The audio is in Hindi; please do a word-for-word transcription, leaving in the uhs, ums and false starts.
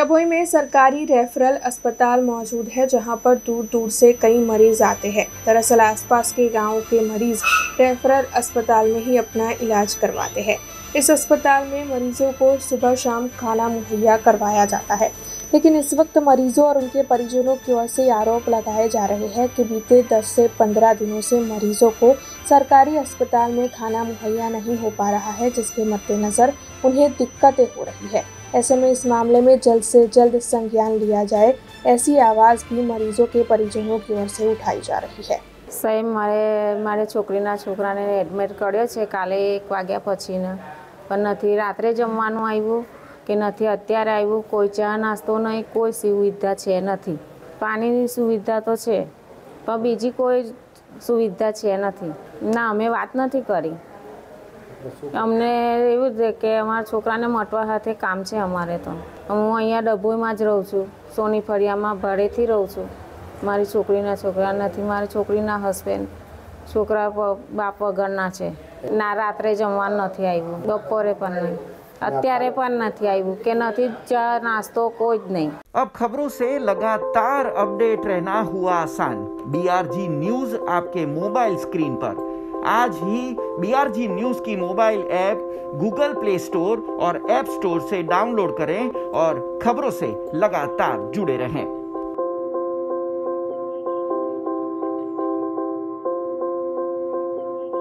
डभोई में सरकारी रेफरल अस्पताल मौजूद है, जहां पर दूर दूर से कई मरीज आते हैं। दरअसल आसपास के गांव के मरीज रेफरल अस्पताल में ही अपना इलाज करवाते हैं। इस अस्पताल में मरीजों को सुबह शाम खाना मुहैया करवाया जाता है, लेकिन इस वक्त मरीजों और उनके परिजनों की ओर से आरोप लगाए जा रहे हैं कि बीते दस से पंद्रह दिनों से मरीजों को सरकारी अस्पताल में खाना मुहैया नहीं हो पा रहा है, जिसके मद्देनजर उन्हें दिक्कतें हो रही है। ऐसे में इस मामले में जल्द से जल्द संज्ञान लिया जाए, ऐसी आवाज़ भी मरीजों के परिजनों की ओर से उठाई जा रही है। साहेब, मारे मारे छोकरीना छोकराने एडमिट कर्यो छे काले एक वाग्या पछीना, पण नथी रात्रे जमवानुं आव्युं के नथी अत्यारे आव्युं। कोई चा नास्तो नहीं, कोई सुविधा छे नथी। पानीनी सुविधा तो छे पण बीजी कोई सुविधा छे नथी। ना अमे वात नथी करी। अमने एवुं ज के अमारा छोकराने मटवा हाथे काम छे। अमारे तो हूँ अहींया डभोईमां ज रहूं छुं, सोनी फळियामां भाड़ेथी रहूं छुं। मारी छोकरीना छोकरा नथी, मारी छोकरीना हस्बेन्ड छोकरा बाप वगरना छे। ना रात्रे जमवानुं नथी आव्युं, बपोरे पण नहीं, अत्यारे पण नथी आव्युं के नथी चा नास्तो कोई ज नहीं। अब खबरों से लगातार अपडेट रहना हुआ आसान। बीआरजी न्यूज आपके मोबाइल स्क्रीन पर। आज ही बीआरजी न्यूज की mobile app Google Play Store और ऐप स्टोर से डाउनलोड करें और खबरों से लगातार जुड़े रहें।